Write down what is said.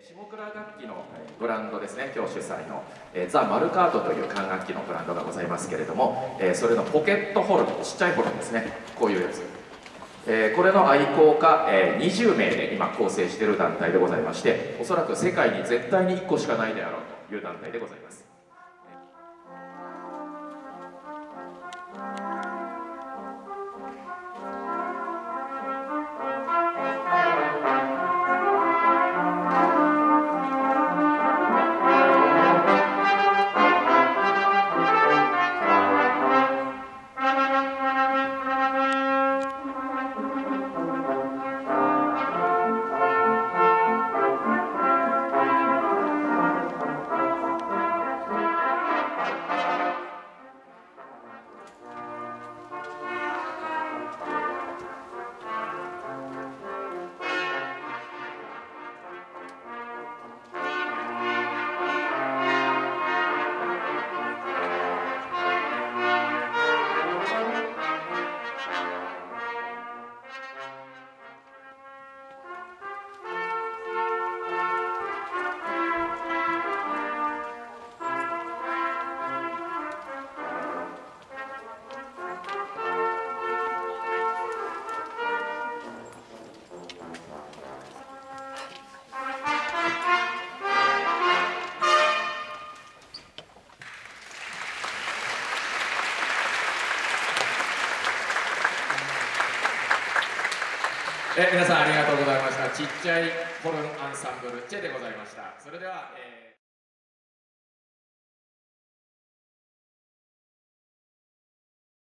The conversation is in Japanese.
下倉楽器のブランドですね、今日主催の、ザ・マルカートという管楽器のブランドがございますけれども、それのポケットホルン、ちっちゃいホルンですね、こういうやつ、これの愛好家、20名で今構成している団体でございまして、おそらく世界に絶対に1個しかないであろうという団体でございます。皆さんありがとうございました。ちっちゃいホルンアンサンブルチェでございました。それでは、